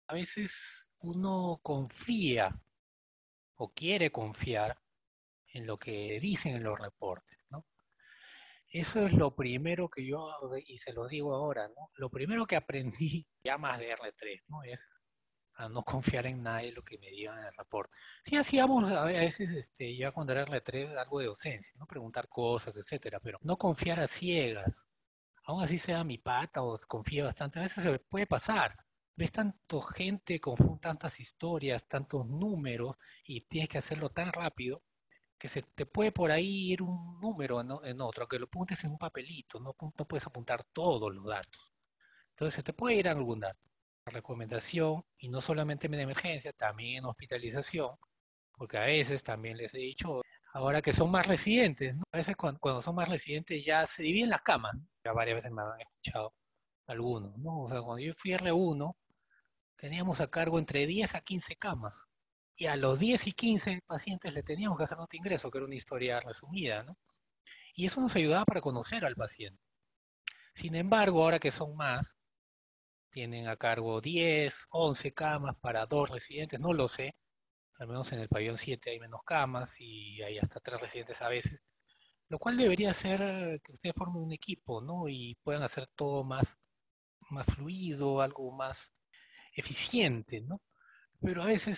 A veces uno confía o quiere confiar en lo que dicen en los reportes, ¿no? Eso es lo primero que yo, y se lo digo ahora, ¿no? Lo primero que aprendí ya más de R3, ¿no? Es a no confiar en nadie lo que me digan en el reporte. Sí hacíamos a veces, ya cuando era R3, algo de docencia, ¿no? Preguntar cosas, etcétera, pero no confiar a ciegas, aún así sea mi pata o confíe bastante, a veces se puede pasar. Ves tanto gente con tantas historias, tantos números, y tienes que hacerlo tan rápido que se te puede por ahí ir un número en otro, que lo apuntes en un papelito, no puedes apuntar todos los datos. Entonces se te puede ir algún dato. La recomendación, y no solamente en emergencia, también en hospitalización, porque a veces también les he dicho, ahora que son más residentes, ¿no? A veces cuando son más residentes ya se dividen las camas, ¿no? Ya varias veces me han escuchado algunos, ¿no? O sea, cuando yo fui R1, teníamos a cargo entre 10 a 15 camas. Y a los 10 y 15 pacientes le teníamos que hacer nota de ingreso, que era una historia resumida, ¿no? Y eso nos ayudaba para conocer al paciente. Sin embargo, ahora que son más, tienen a cargo 10, 11 camas para dos residentes, no lo sé. Al menos en el pabellón 7 hay menos camas y hay hasta tres residentes a veces. Lo cual debería ser que ustedes formen un equipo, ¿no? Y puedan hacer todo más fluido, algo más eficiente, ¿no? Pero a veces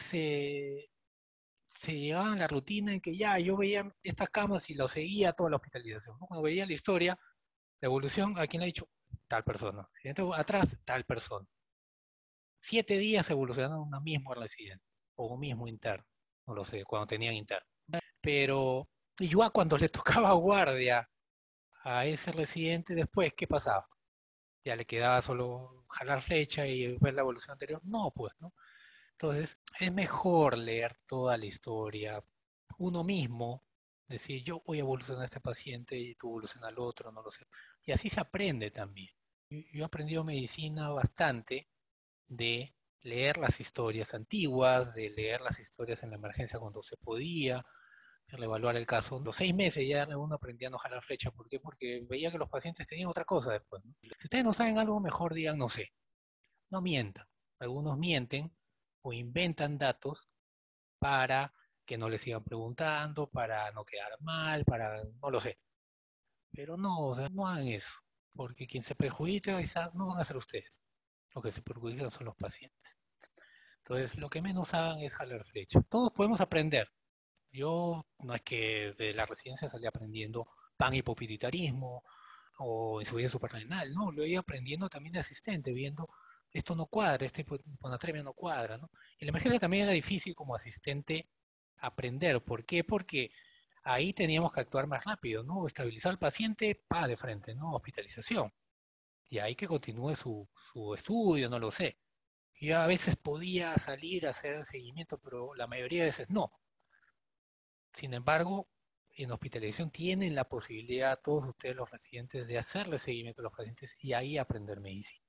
se llevaban a la rutina en que ya yo veía estas camas y lo seguía toda la hospitalización, ¿no? Cuando veía la historia, la evolución, ¿a quién le ha dicho? Tal persona. Entonces, atrás, tal persona. 7 días evolucionaron una misma residente o un mismo interno, no lo sé, cuando tenían interno. Pero igual cuando le tocaba guardia a ese residente después, ¿qué pasaba? Ya le quedaba solo jalar flecha y ver la evolución anterior. No, pues, ¿no? Entonces, es mejor leer toda la historia uno mismo, decir, yo voy a evolucionar a este paciente y tú evolucionas al otro, no lo sé. Y así se aprende también. Yo he aprendido medicina bastante de leer las historias antiguas, de leer las historias en la emergencia cuando se podía, de reevaluar el caso. Los 6 meses ya uno aprendía a no jalar flecha. ¿Por qué? Porque veía que los pacientes tenían otra cosa después, ¿no? Si ustedes no saben algo, mejor digan no sé. No mientan. Algunos mienten o inventan datos para que no les sigan preguntando, para no quedar mal, para no lo sé. Pero no, o sea, no hagan eso. Porque quien se perjudica no van a ser ustedes. Los que se perjudican son los pacientes. Entonces, lo que menos hagan es jalar flecha. Todos podemos aprender. Yo no es que de la residencia salí aprendiendo panhipopituitarismo o insuficiencia suprarrenal, no, lo iba aprendiendo también de asistente, viendo esto no cuadra, este hiponatremia no cuadra, ¿no? En la emergencia también era difícil como asistente aprender. ¿Por qué? Porque ahí teníamos que actuar más rápido, ¿no? Estabilizar al paciente, pa, de frente, ¿no? Hospitalización. Y ahí que continúe su estudio, no lo sé. Yo a veces podía salir a hacer el seguimiento, pero la mayoría de veces no. Sin embargo, en hospitalización tienen la posibilidad, todos ustedes los residentes, de hacerle seguimiento a los pacientes y ahí aprender medicina.